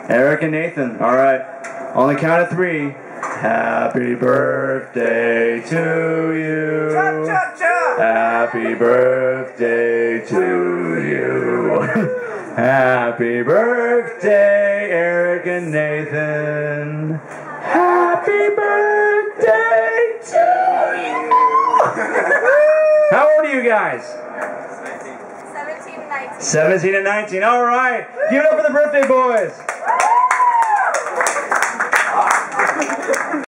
Eric and Nathan. All right. On the count of 3. Happy birthday to you. Chop, chop, chop. Happy birthday to you. Happy birthday, Eric and Nathan. Happy birthday to you. How old are you guys? 17 and 19. 17 and 19. All right. Give it up for the birthday boys.